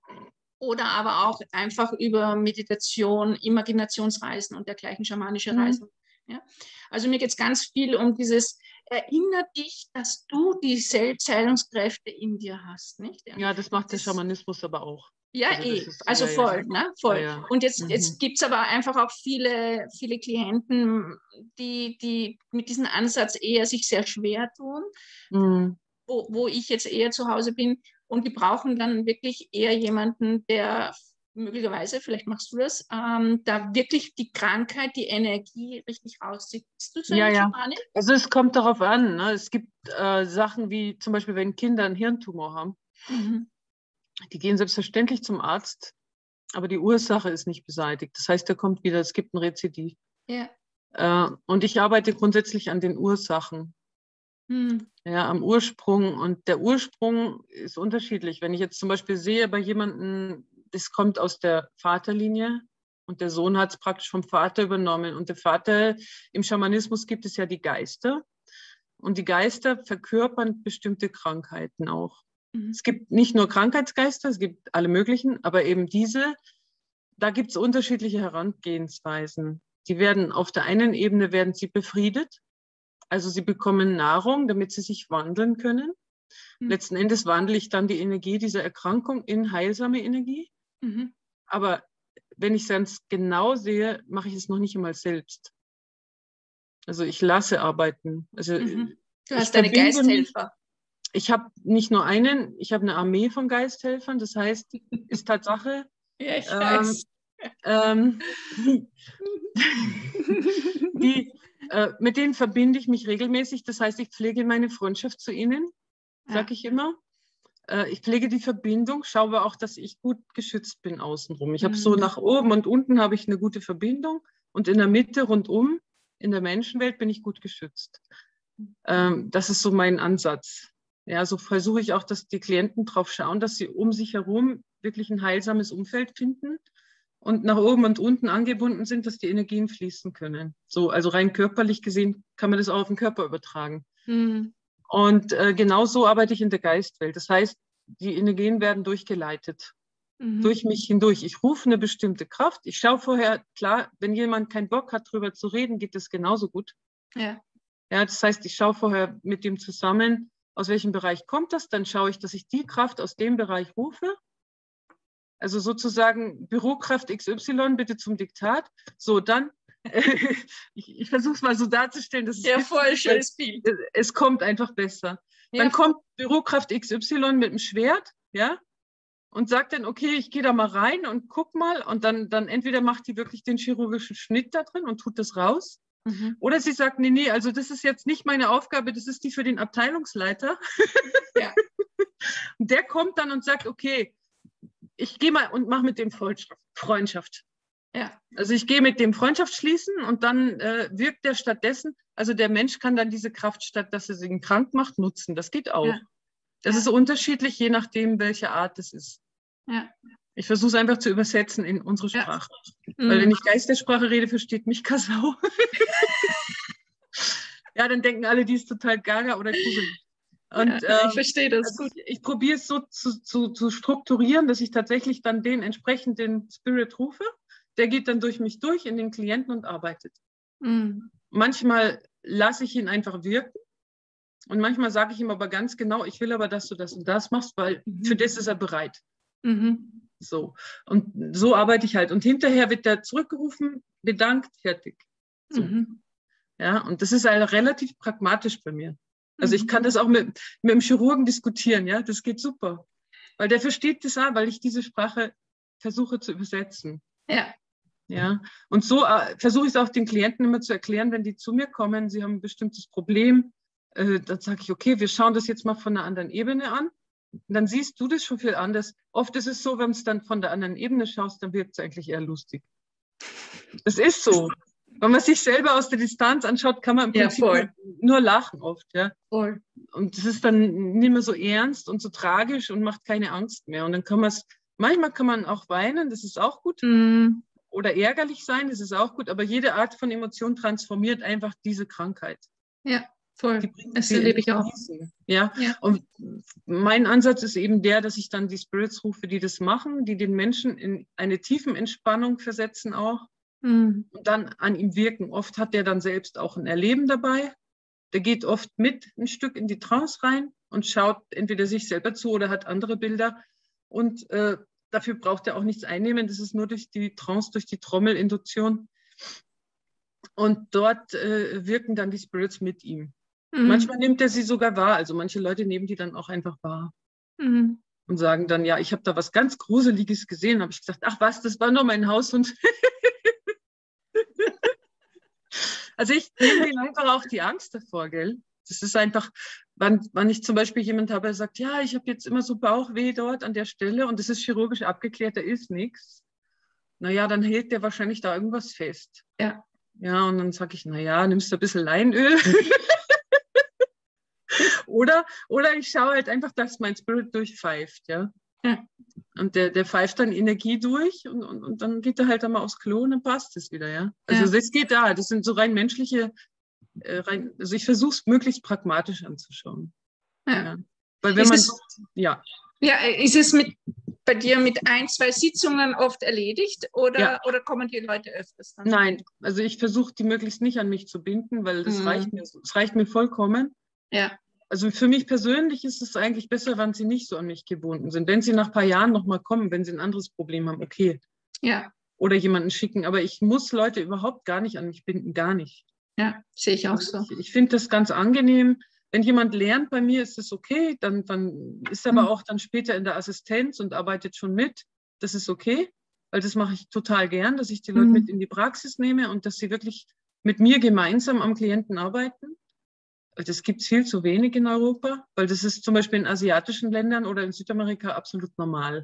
oder aber auch einfach über Meditation, Imaginationsreisen und dergleichen, schamanische Reisen. Mhm. Ja? Also mir geht es ganz viel um dieses, erinnere dich, dass du die Selbstheilungskräfte in dir hast. Nicht? Ja, ja das macht das, der Schamanismus aber auch. Ja, also, eh. Ist, also ja, voll, ja. Ne? voll. Ja, ja. Und jetzt, mhm. jetzt gibt es aber einfach auch viele, viele Klienten, die, die mit diesem Ansatz eher sich sehr schwer tun, mhm. wo, wo ich jetzt eher zu Hause bin. Und die brauchen dann wirklich eher jemanden, der möglicherweise, vielleicht machst du das, ähm, da wirklich die Krankheit, die Energie richtig rauszieht. Bist du so Ja, eine ja. Schamane? Also es kommt darauf an. Ne? Es gibt äh, Sachen wie zum Beispiel, wenn Kinder einen Hirntumor haben, Mhm. die gehen selbstverständlich zum Arzt, aber die Ursache ist nicht beseitigt. Das heißt, der kommt wieder, es gibt ein Rezidiv. Ja. Äh, und ich arbeite grundsätzlich an den Ursachen, Mhm. ja, am Ursprung. Und der Ursprung ist unterschiedlich. Wenn ich jetzt zum Beispiel sehe bei jemandem, das kommt aus der Vaterlinie und der Sohn hat es praktisch vom Vater übernommen. Und der Vater, im Schamanismus gibt es ja die Geister. Und die Geister verkörpern bestimmte Krankheiten auch. Mhm. Es gibt nicht nur Krankheitsgeister, es gibt alle möglichen, aber eben diese, da gibt es unterschiedliche Herangehensweisen. Die werden auf der einen Ebene werden sie befriedet, also sie bekommen Nahrung, damit sie sich wandeln können. Mhm. Letzten Endes wandle ich dann die Energie dieser Erkrankung in heilsame Energie. Mhm. Aber wenn ich es ganz genau sehe, mache ich es noch nicht einmal selbst. Also ich lasse arbeiten. Also mhm. Du hast deine Geisthelfer. Mich. Ich habe nicht nur einen, ich habe eine Armee von Geisthelfern. Das heißt, ist Tatsache. Ja, ich ähm, weiß. Ähm, die, äh, mit denen verbinde ich mich regelmäßig. Das heißt, ich pflege meine Freundschaft zu ihnen, sage ja. ich immer. Äh, ich pflege die Verbindung, schaue auch, dass ich gut geschützt bin außenrum. Ich mhm. habe so nach oben und unten habe ich eine gute Verbindung und in der Mitte rundum, in der Menschenwelt, bin ich gut geschützt. Ähm, das ist so mein Ansatz. Ja, so versuche ich auch, dass die Klienten drauf schauen, dass sie um sich herum wirklich ein heilsames Umfeld finden und nach oben und unten angebunden sind, dass die Energien fließen können. So, also rein körperlich gesehen kann man das auch auf den Körper übertragen. Mhm. Und äh, genauso arbeite ich in der Geistwelt. Das heißt, die Energien werden durchgeleitet, mhm. durch mich hindurch. Ich rufe eine bestimmte Kraft. Ich schaue vorher, klar, wenn jemand keinen Bock hat, darüber zu reden, geht das genauso gut. Ja. Ja, das heißt, ich schaue vorher mit dem zusammen, aus welchem Bereich kommt das. Dann schaue ich, dass ich die Kraft aus dem Bereich rufe. Also sozusagen Bürokraft X Y, bitte zum Diktat. So, dann, äh, ich, ich versuche es mal so darzustellen, dass es, ja, voll schönes Bild. Es, es kommt einfach besser. Ja, dann kommt Bürokraft X Y mit dem Schwert, ja, und sagt dann, okay, ich gehe da mal rein und guck mal. Und dann, dann entweder macht die wirklich den chirurgischen Schnitt da drin und tut das raus. Mhm. Oder sie sagt, nee, nee, also das ist jetzt nicht meine Aufgabe, das ist die für den Abteilungsleiter. Ja. Und der kommt dann und sagt, okay, ich gehe mal und mache mit dem Freundschaft. Ja. Also ich gehe mit dem Freundschaft schließen und dann äh, wirkt der stattdessen, also der Mensch kann dann diese Kraft, statt dass er ihn krank macht, nutzen. Das geht auch. Ja. Das ja. ist so unterschiedlich, je nachdem, welche Art es ist. Ja. Ich versuche es einfach zu übersetzen in unsere Sprache. Ja. Weil mhm. wenn ich Geistersprache rede, versteht mich keine Sau. Ja, dann denken alle, die ist total gaga oder gruselig. Und, ja, ich ähm, verstehe das also gut. Ich, ich probiere es so zu, zu, zu strukturieren, dass ich tatsächlich dann den entsprechenden Spirit rufe. Der geht dann durch mich durch in den Klienten und arbeitet. Mhm. Manchmal lasse ich ihn einfach wirken und manchmal sage ich ihm aber ganz genau, ich will aber, dass du das und das machst, weil mhm. für das ist er bereit. Mhm. So. Und so arbeite ich halt. Und hinterher wird er zurückgerufen, bedankt, fertig. So. Mhm. Ja, und das ist halt relativ pragmatisch bei mir. Also ich kann das auch mit, mit dem Chirurgen diskutieren, ja, das geht super. Weil der versteht das auch, weil ich diese Sprache versuche zu übersetzen. Ja. Ja, und so äh, versuche ich es auch den Klienten immer zu erklären, wenn die zu mir kommen, sie haben ein bestimmtes Problem, äh, dann sage ich, okay, wir schauen das jetzt mal von einer anderen Ebene an. Und dann siehst du das schon viel anders. Oft ist es so, wenn du es dann von der anderen Ebene schaust, dann wirkt es eigentlich eher lustig. Das ist so. Wenn man sich selber aus der Distanz anschaut, kann man im Prinzip ja, nur lachen oft. Ja? Voll. Und das ist dann nicht mehr so ernst und so tragisch und macht keine Angst mehr. Und dann kann man es, manchmal kann man auch weinen, das ist auch gut. Mm. Oder ärgerlich sein, das ist auch gut. Aber jede Art von Emotion transformiert einfach diese Krankheit. Ja, voll. Das erlebe ich auch. Ja? Ja. Und mein Ansatz ist eben der, dass ich dann die Spirits rufe, die das machen, die den Menschen in eine tiefen Entspannung versetzen auch. Und dann an ihm wirken. Oft hat der dann selbst auch ein Erleben dabei. Der geht oft mit ein Stück in die Trance rein und schaut entweder sich selber zu oder hat andere Bilder. Und äh, dafür braucht er auch nichts einnehmen. Das ist nur durch die Trance, durch die Trommelinduktion. Und dort äh, wirken dann die Spirits mit ihm. Mhm. Manchmal nimmt er sie sogar wahr. Also manche Leute nehmen die dann auch einfach wahr. Mhm. und sagen dann, ja, ich habe da was ganz Gruseliges gesehen. Habe ich gesagt, ach was, das war nur mein Haushund. Also ich nehme denen einfach auch die Angst davor, gell? Das ist einfach, wann, wann ich zum Beispiel jemand habe, der sagt, ja, ich habe jetzt immer so Bauchweh dort an der Stelle und das ist chirurgisch abgeklärt, da ist nichts. Naja, dann hält der wahrscheinlich da irgendwas fest. Ja. Ja, und dann sage ich, naja, nimmst du ein bisschen Leinöl? oder, oder ich schaue halt einfach, dass mein Spirit durchpfeift, ja. Ja. Und der, der pfeift dann Energie durch und, und, und dann geht er halt einmal aufs Klo und dann passt es wieder, ja. Also ja. Das geht da, das sind so rein menschliche, äh, rein, also ich versuche es möglichst pragmatisch anzuschauen. Ja. Ja. Weil wenn ist man, es, so, ja. Ja, ist es mit, bei dir mit ein, zwei Sitzungen oft erledigt oder, ja. oder kommen die Leute öfters dann? Nein, also ich versuche die möglichst nicht an mich zu binden, weil das, mhm. reicht, mir, das reicht mir vollkommen. Ja. Also für mich persönlich ist es eigentlich besser, wenn sie nicht so an mich gebunden sind. Wenn sie nach ein paar Jahren nochmal kommen, wenn sie ein anderes Problem haben, okay. Ja. Oder jemanden schicken. Aber ich muss Leute überhaupt gar nicht an mich binden, gar nicht. Ja, sehe ich auch also so. Ich, ich finde das ganz angenehm. Wenn jemand lernt bei mir, ist es okay. Dann, dann ist er aber auch dann später in der Assistenz und arbeitet schon mit. Das ist okay, weil das mache ich total gern, dass ich die Leute mhm. mit in die Praxis nehme und dass sie wirklich mit mir gemeinsam am Klienten arbeiten. Das gibt es viel zu wenig in Europa, weil das ist zum Beispiel in asiatischen Ländern oder in Südamerika absolut normal.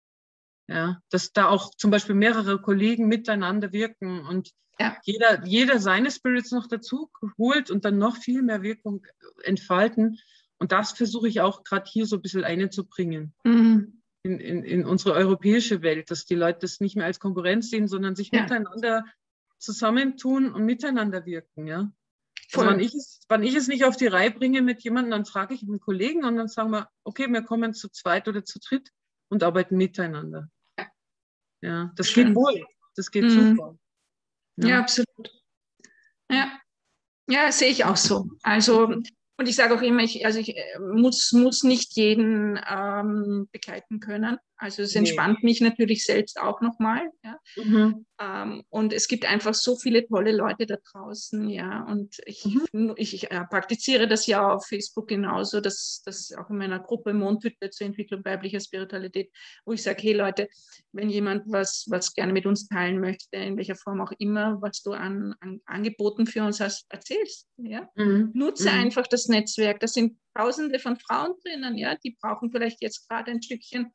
Ja, dass da auch zum Beispiel mehrere Kollegen miteinander wirken und ja. jeder, jeder seine Spirits noch dazu holt und dann noch viel mehr Wirkung entfalten. Und das versuche ich auch gerade hier so ein bisschen einzubringen mhm. in, in, in unsere europäische Welt, dass die Leute das nicht mehr als Konkurrenz sehen, sondern sich ja. miteinander zusammentun und miteinander wirken, ja. Also wenn ich, es, wenn ich es nicht auf die Reihe bringe mit jemandem, dann frage ich einen Kollegen und dann sagen wir, okay, wir kommen zu zweit oder zu dritt und arbeiten miteinander. Ja, das Schön. geht wohl. Das geht mhm. super. Ja. ja, absolut. Ja. ja, sehe ich auch so. Also, und ich sage auch immer, ich, also ich muss, muss nicht jeden ähm, begleiten können. Also es entspannt nee. mich natürlich selbst auch nochmal. Ja. Mhm. Ähm, und es gibt einfach so viele tolle Leute da draußen, ja. Und ich, mhm. ich, ich äh, praktiziere das ja auf Facebook genauso, dass das auch in meiner Gruppe Mondhütte zur Entwicklung weiblicher Spiritualität, wo ich sage, hey Leute, wenn jemand was, was gerne mit uns teilen möchte, in welcher Form auch immer, was du an, an Angeboten für uns hast, erzählst. Ja. Mhm. Nutze mhm. einfach das Netzwerk. Da sind Tausende von Frauen drinnen, ja, die brauchen vielleicht jetzt gerade ein Stückchen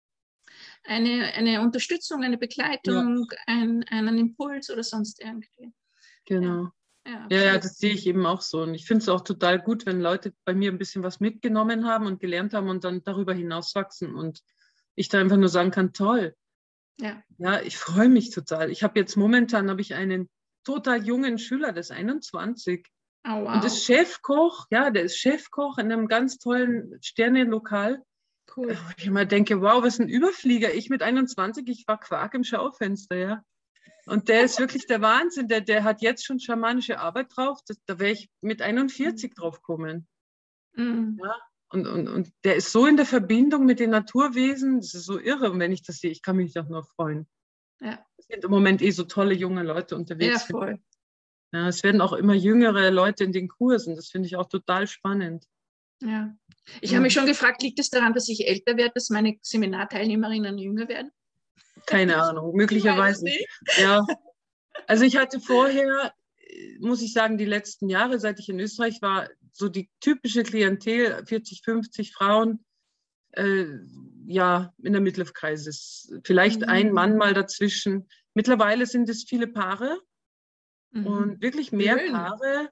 Eine, eine Unterstützung, eine Begleitung, ja. ein, einen Impuls oder sonst irgendwie. Genau. Ja, ja, ja, das sehe ich eben auch so. Und ich finde es auch total gut, wenn Leute bei mir ein bisschen was mitgenommen haben und gelernt haben und dann darüber hinaus wachsen. Und ich da einfach nur sagen kann, toll. Ja, ja ich freue mich total. Ich habe jetzt momentan habe ich einen total jungen Schüler, der ist einundzwanzig. Oh, wow. Und ist Chefkoch. Ja, der ist Chefkoch in einem ganz tollen Sterne-Lokal. Cool. Wo ich immer denke, wow, was ein Überflieger. Ich mit einundzwanzig, ich war Quark im Schaufenster, ja. Und der ist wirklich der Wahnsinn. Der, der hat jetzt schon schamanische Arbeit drauf. Das, da wäre ich mit einundvierzig mhm. drauf kommen. Mhm. Ja. Und, und, und der ist so in der Verbindung mit den Naturwesen. Das ist so irre. Und wenn ich das sehe, ich kann mich doch nur freuen. Ja. Es sind im Moment eh so tolle junge Leute unterwegs. Ja, voll. Ja, es werden auch immer jüngere Leute in den Kursen. Das finde ich auch total spannend. Ja. Ich habe mich schon gefragt, liegt es daran, dass ich älter werde, dass meine Seminarteilnehmerinnen jünger werden? Keine Ahnung, möglicherweise. Ja. Also ich hatte vorher, muss ich sagen, die letzten Jahre, seit ich in Österreich war, so die typische Klientel, vierzig, fünfzig Frauen, äh, ja, in der Midlife-Crisis. Vielleicht mhm. ein Mann mal dazwischen. Mittlerweile sind es viele Paare mhm. und wirklich mehr Schön. Paare.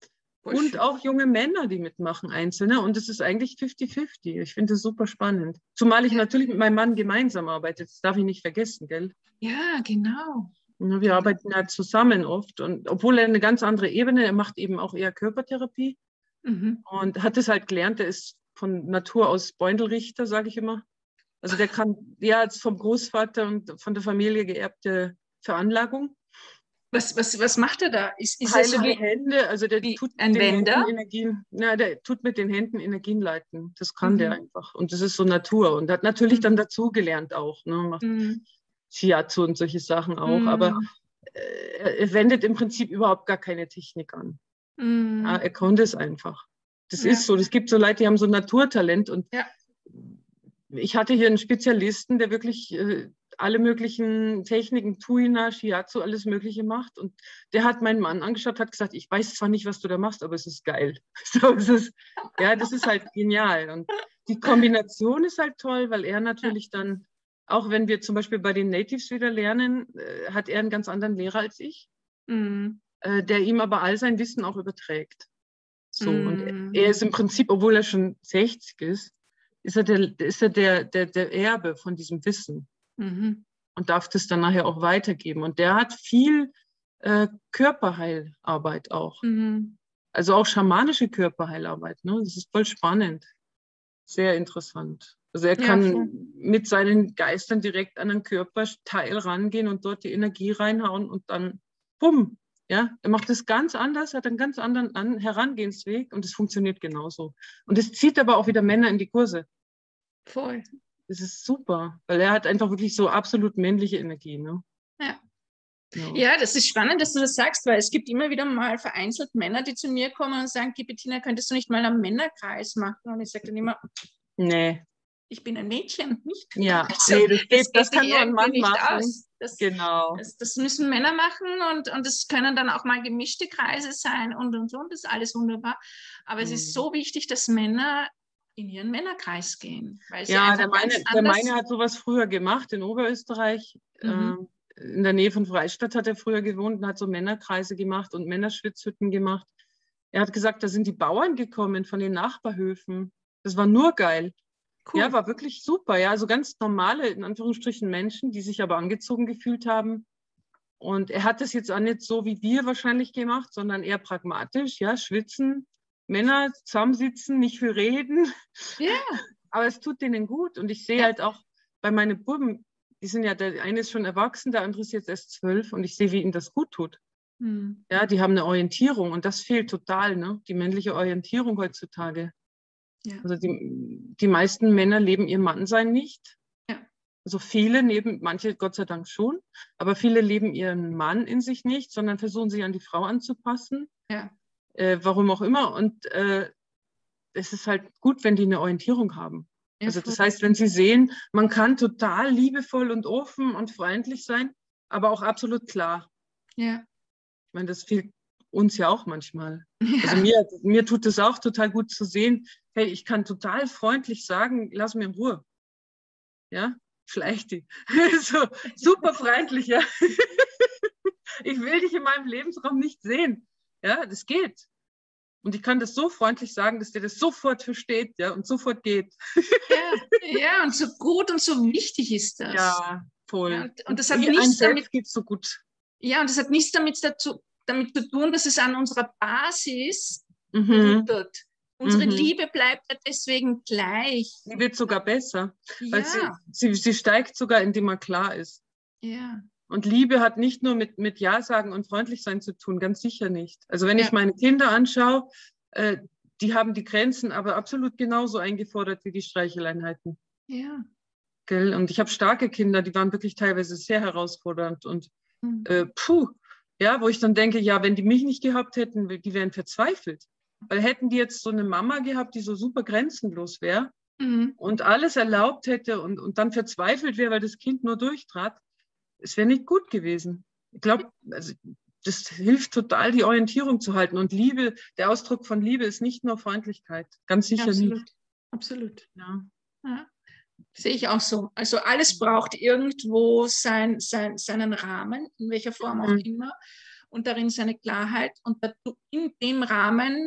Und auch junge Männer, die mitmachen, einzelne. Und es ist eigentlich fifty fifty. Ich finde es super spannend. Zumal ich ja. natürlich mit meinem Mann gemeinsam arbeite. Das darf ich nicht vergessen, gell? Ja, genau. Ja, wir arbeiten ja zusammen oft. Und obwohl er eine ganz andere Ebene, er macht eben auch eher Körpertherapie. Mhm. Und hat es halt gelernt, er ist von Natur aus Beutelrichter, sage ich immer. Also der kann, ja, als vom Großvater und von der Familie geerbte Veranlagung. Was, was, was macht er da? Ist, ist Heile so die Hände, also der tut ein mit den Wender? Händen Energien, ja, der tut mit den Händen Energien leiten. Das kann Mhm. der einfach. Und das ist so Natur. Und hat natürlich Mhm. dann dazu gelernt auch. Ne? Macht mhm. Shiatsu und solche Sachen auch. Mhm. Aber äh, er wendet im Prinzip überhaupt gar keine Technik an. Mhm. Ja, er konnte es einfach. Das Ja. ist so. Es gibt so Leute, die haben so ein Naturtalent und ja. ich hatte hier einen Spezialisten, der wirklich äh, alle möglichen Techniken, Tuina, Shiatsu, alles Mögliche macht. Und der hat meinen Mann angeschaut, hat gesagt, ich weiß zwar nicht, was du da machst, aber es ist geil. So, es ist, ja, das ist halt genial. Und die Kombination ist halt toll, weil er natürlich dann, auch wenn wir zum Beispiel bei den Natives wieder lernen, äh, hat er einen ganz anderen Lehrer als ich, mhm. äh, der ihm aber all sein Wissen auch überträgt. So, mhm. Und er ist im Prinzip, obwohl er schon sechzig ist, ist er der, ist er der, der, der Erbe von diesem Wissen. Mhm. Und darf das dann nachher auch weitergeben. Und der hat viel äh, Körperheilarbeit auch. Mhm. Also auch schamanische Körperheilarbeit. Ne? Das ist voll spannend. Sehr interessant. Also er kann ja, mit seinen Geistern direkt an den Körperteil rangehen und dort die Energie reinhauen und dann bumm. Ja, er macht das ganz anders, hat einen ganz anderen An- Herangehensweg und es funktioniert genauso. Und es zieht aber auch wieder Männer in die Kurse. Voll. Das ist super, weil er hat einfach wirklich so absolut männliche Energie. Ne? Ja. Ja. Ja, das ist spannend, dass du das sagst, weil es gibt immer wieder mal vereinzelt Männer, die zu mir kommen und sagen, Bettina, könntest du nicht mal einen Männerkreis machen? Und ich sage dann immer, nee. Ich bin ein Mädchen, nicht? Ja, also, nee, das, geht, das, das kann nur ein Mann nicht machen. Aus. Das, genau. Das, das müssen Männer machen und, und es können dann auch mal gemischte Kreise sein und und und, das ist alles wunderbar. Aber mhm. es ist so wichtig, dass Männer in ihren Männerkreis gehen. Weil sie ja, der meine, der meine hat sowas früher gemacht in Oberösterreich. Mhm. Äh, in der Nähe von Freistadt hat er früher gewohnt und hat so Männerkreise gemacht und Männerschwitzhütten gemacht. Er hat gesagt, da sind die Bauern gekommen von den Nachbarhöfen. Das war nur geil. Cool. Ja, war wirklich super. Ja, also ganz normale, in Anführungsstrichen, Menschen, die sich aber angezogen gefühlt haben. Und er hat das jetzt auch nicht so wie wir wahrscheinlich gemacht, sondern eher pragmatisch, ja, schwitzen, Männer zusammensitzen, nicht viel reden. Ja. Aber es tut denen gut. Und ich sehe ja. halt auch bei meinen Buben, die sind ja, der eine ist schon erwachsen, der andere ist jetzt erst zwölf und ich sehe, wie ihnen das gut tut. Hm. Ja, die haben eine Orientierung und das fehlt total, ne? Die männliche Orientierung heutzutage. Ja. Also die, die meisten Männer leben ihr Mannsein nicht. Ja. Also viele leben, manche Gott sei Dank schon, aber viele leben ihren Mann in sich nicht, sondern versuchen sich an die Frau anzupassen. Ja. Äh, warum auch immer. Und äh, es ist halt gut, wenn die eine Orientierung haben. Ja, also das heißt, wenn sie sehen, man kann total liebevoll und offen und freundlich sein, aber auch absolut klar. Ja. Ich meine, das fehlt uns ja auch manchmal. Ja. Also mir, mir tut es auch total gut zu sehen, hey, ich kann total freundlich sagen, lass mir in Ruhe. Ja, schleich die. So, super freundlich, ja. Ich will dich in meinem Lebensraum nicht sehen. Ja, das geht. Und ich kann das so freundlich sagen, dass der das sofort versteht, ja, und sofort geht. Ja, ja, und so gut und so wichtig ist das. Ja, voll. Ja, und, und das hat nichts damit, geht so gut. Ja, und das hat nichts damit, dazu, damit zu tun, dass es an unserer Basis mhm. rüttelt. Unsere mhm. Liebe bleibt ja deswegen gleich. Die wird sogar besser, ja. weil sie, sie, sie steigt sogar, indem man klar ist. Ja. Und Liebe hat nicht nur mit, mit Ja sagen und freundlich sein zu tun, ganz sicher nicht. Also wenn ja. ich meine Kinder anschaue, äh, die haben die Grenzen aber absolut genauso eingefordert wie die Streicheleinheiten. Ja. Gell? Und ich habe starke Kinder, die waren wirklich teilweise sehr herausfordernd und mhm. äh, puh, ja, wo ich dann denke, ja, wenn die mich nicht gehabt hätten, die wären verzweifelt. Weil hätten die jetzt so eine Mama gehabt, die so super grenzenlos wäre mhm. und alles erlaubt hätte und, und dann verzweifelt wäre, weil das Kind nur durchtrat, es wäre nicht gut gewesen. Ich glaube, also, das hilft total, die Orientierung zu halten. Und Liebe, der Ausdruck von Liebe ist nicht nur Freundlichkeit. Ganz sicher Absolut. nicht. Absolut. Ja. Ja. Sehe ich auch so. Also alles braucht irgendwo sein, sein, seinen Rahmen, in welcher Form auch mhm. immer. Und darin seine Klarheit. Und in dem Rahmen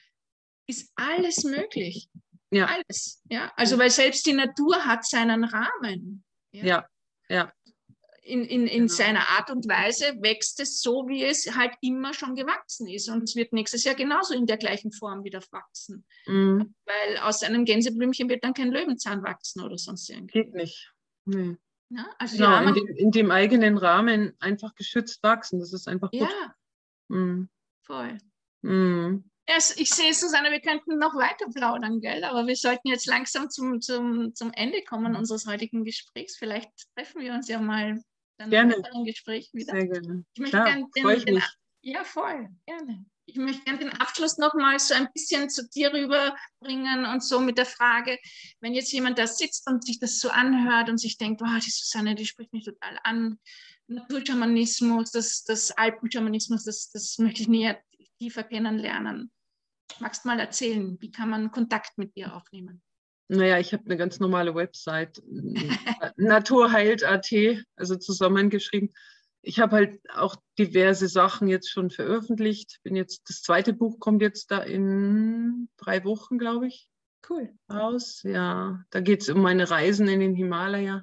ist alles möglich. Ja. Alles. Ja? Also weil selbst die Natur hat seinen Rahmen. Ja, ja. ja. In, in, in genau. seiner Art und Weise wächst es so, wie es halt immer schon gewachsen ist. Und es wird nächstes Jahr genauso in der gleichen Form wieder wachsen. Mhm. Weil aus einem Gänseblümchen wird dann kein Löwenzahn wachsen oder sonst irgendwas. Geht nicht. Nee. Ja, also genau, in dem, in dem eigenen Rahmen einfach geschützt wachsen. Das ist einfach gut. Ja, mhm. voll. Mhm. Also ich sehe, Susanne, wir könnten noch weiter plaudern, gell? Aber wir sollten jetzt langsam zum, zum, zum Ende kommen unseres heutigen Gesprächs. Vielleicht treffen wir uns ja mal in einem weiteren Gespräch wieder. Sehr gerne. Ich möchte Klar, gerne den, den, Ja, voll, gerne. Ich möchte gerne den Abschluss nochmal so ein bisschen zu dir rüberbringen und so mit der Frage, wenn jetzt jemand da sitzt und sich das so anhört und sich denkt, wow, die Susanne, die spricht mich total an, Naturschamanismus, das, das Alpenschamanismus, das, das möchte ich näher, tiefer kennenlernen. Magst du mal erzählen, wie kann man Kontakt mit dir aufnehmen? Naja, ich habe eine ganz normale Website, naturheilt punkt at, also zusammengeschrieben. Ich habe halt auch diverse Sachen jetzt schon veröffentlicht. Bin jetzt, das zweite Buch kommt jetzt da in drei Wochen, glaube ich. Cool. Raus. Ja, da geht es um meine Reisen in den Himalaya.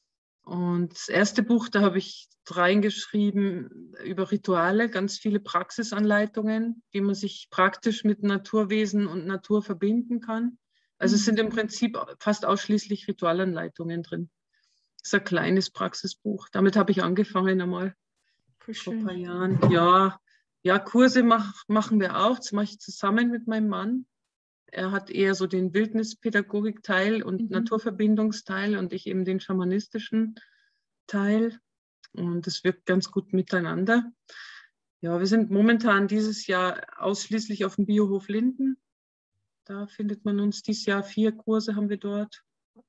Und das erste Buch, da habe ich reingeschrieben über Rituale, ganz viele Praxisanleitungen, wie man sich praktisch mit Naturwesen und Natur verbinden kann. Also es sind im Prinzip fast ausschließlich Ritualanleitungen drin. Das ist ein kleines Praxisbuch. Damit habe ich angefangen einmal vor ein paar Jahren. Ja, ja, Kurse mach, machen wir auch. Das mache ich zusammen mit meinem Mann. Er hat eher so den Wildnispädagogik-Teil und mhm. Naturverbindungsteil und ich eben den schamanistischen Teil. Und es wirkt ganz gut miteinander. Ja, wir sind momentan dieses Jahr ausschließlich auf dem Biohof Linden. Da findet man uns dieses Jahr. Vier Kurse haben wir dort.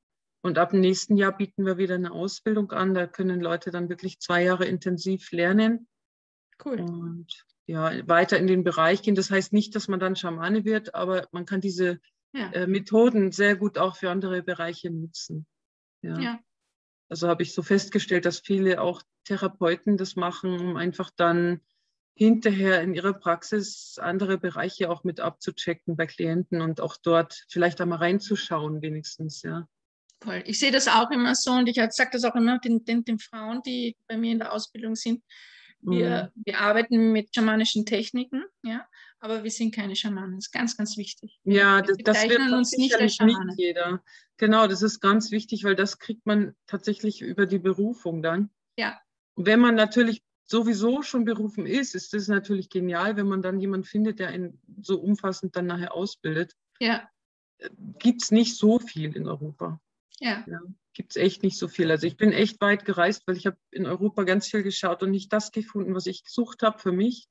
Und ab dem nächsten Jahr bieten wir wieder eine Ausbildung an. Da können Leute dann wirklich zwei Jahre intensiv lernen. Cool. Und ja, weiter in den Bereich gehen. Das heißt nicht, dass man dann Schamane wird, aber man kann diese ja. äh, Methoden sehr gut auch für andere Bereiche nutzen. Ja. ja. Also habe ich so festgestellt, dass viele auch Therapeuten das machen, um einfach dann hinterher in ihrer Praxis andere Bereiche auch mit abzuchecken bei Klienten und auch dort vielleicht einmal reinzuschauen wenigstens, ja. Voll. Ich sehe das auch immer so und ich sage das auch immer den, den, den Frauen, die bei mir in der Ausbildung sind. Wir, mhm. wir arbeiten mit schamanischen Techniken, ja, aber wir sind keine Schamanen. Das ist ganz, ganz wichtig. Ja, wir das, das wird uns nicht als nicht jeder. Genau, das ist ganz wichtig, weil das kriegt man tatsächlich über die Berufung dann. Ja. Und wenn man natürlich sowieso schon berufen ist, ist das natürlich genial, wenn man dann jemanden findet, der einen so umfassend dann nachher ausbildet. Ja. Gibt es nicht so viel in Europa. Ja. ja Gibt es echt nicht so viel. Also ich bin echt weit gereist, weil ich habe in Europa ganz viel geschaut und nicht das gefunden, was ich gesucht habe für mich.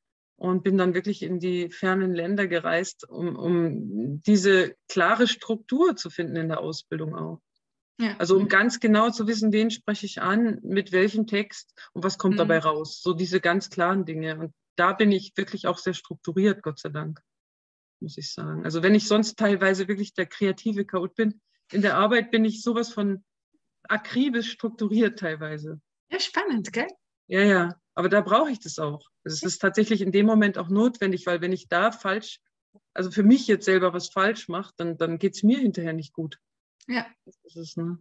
Und bin dann wirklich in die fernen Länder gereist, um, um diese klare Struktur zu finden in der Ausbildung auch. Ja. Also um ganz genau zu wissen, wen spreche ich an, mit welchem Text und was kommt mhm. dabei raus. So diese ganz klaren Dinge. Und da bin ich wirklich auch sehr strukturiert, Gott sei Dank, muss ich sagen. Also wenn ich sonst teilweise wirklich der kreative Chaot bin, in der Arbeit bin ich sowas von akribisch strukturiert teilweise. Ja, spannend, gell? Ja, ja. Aber da brauche ich das auch. Es ist tatsächlich in dem Moment auch notwendig, weil wenn ich da falsch, also für mich jetzt selber was falsch mache, dann, dann geht es mir hinterher nicht gut. Ja. Das ist, ne?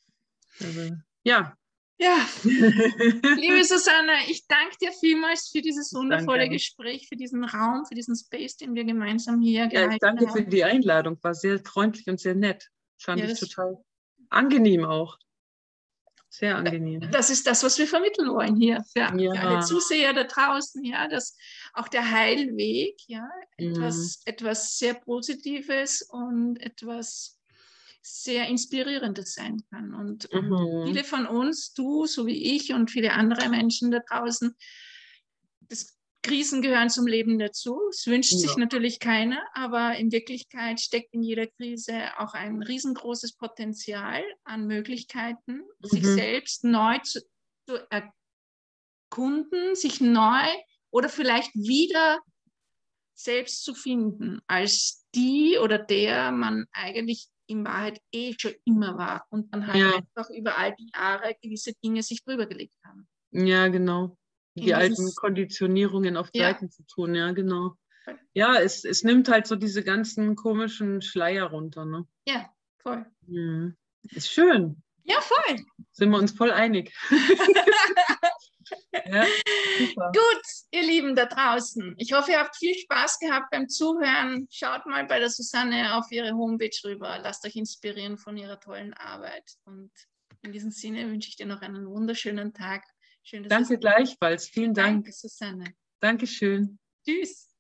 Also, ja. Ja. Liebe Susanne, ich danke dir vielmals für dieses wundervolle danke. Gespräch, für diesen Raum, für diesen Space, den wir gemeinsam hier ja, gehalten ich danke haben. für die Einladung. War sehr freundlich und sehr nett. Fand ja, ich total angenehm auch. Sehr angenehm. Das ist das, was wir vermitteln wollen hier für, ja. für alle Zuseher da draußen, ja, dass auch der Heilweg, ja, etwas, mhm. etwas sehr Positives und etwas sehr Inspirierendes sein kann. Und, mhm. und viele von uns, du, so wie ich und viele andere Menschen da draußen, das Krisen gehören zum Leben dazu. Es wünscht ja. sich natürlich keiner, aber in Wirklichkeit steckt in jeder Krise auch ein riesengroßes Potenzial an Möglichkeiten, mhm. sich selbst neu zu, zu erkunden, sich neu oder vielleicht wieder selbst zu finden, als die oder der man eigentlich in Wahrheit eh schon immer war und dann halt ja. einfach über all die Jahre gewisse Dinge sich drüber gelegt haben. Ja, genau. Die in alten dieses, Konditionierungen auf ja. Seiten zu tun, ja, genau. Ja, es, es nimmt halt so diese ganzen komischen Schleier runter, ne? Ja, voll. Mhm. Ist schön. Ja, voll. Sind wir uns voll einig. ja, super. Gut, ihr Lieben da draußen. Ich hoffe, ihr habt viel Spaß gehabt beim Zuhören. Schaut mal bei der Susanne auf ihre Homepage rüber. Lasst euch inspirieren von ihrer tollen Arbeit. Und in diesem Sinne wünsche ich dir noch einen wunderschönen Tag. Schön, dass Danke gleichfalls. Vielen Dank. Danke, Susanne. Dankeschön. Tschüss.